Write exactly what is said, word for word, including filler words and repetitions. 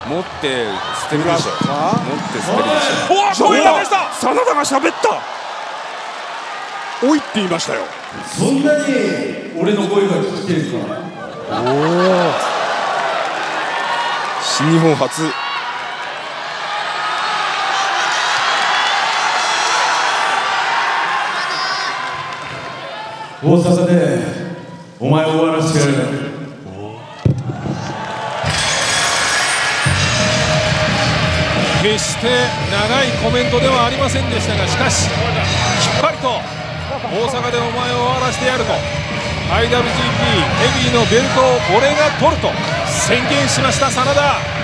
持って捨てるでしょ。持って捨てるでしょ。 おお、声が出た。 真田が喋った。おいって言いましたよ。 そんなに俺の声が聞きてるか。 おお。新日本初。 大阪でお前を終わらせてやる。 決して長いコメントではありませんでしたが、しかしきっぱりと大阪でお前を終わらせてやると アイダブリュージーピー ヘビーのベルトを俺が取ると宣言しました真田。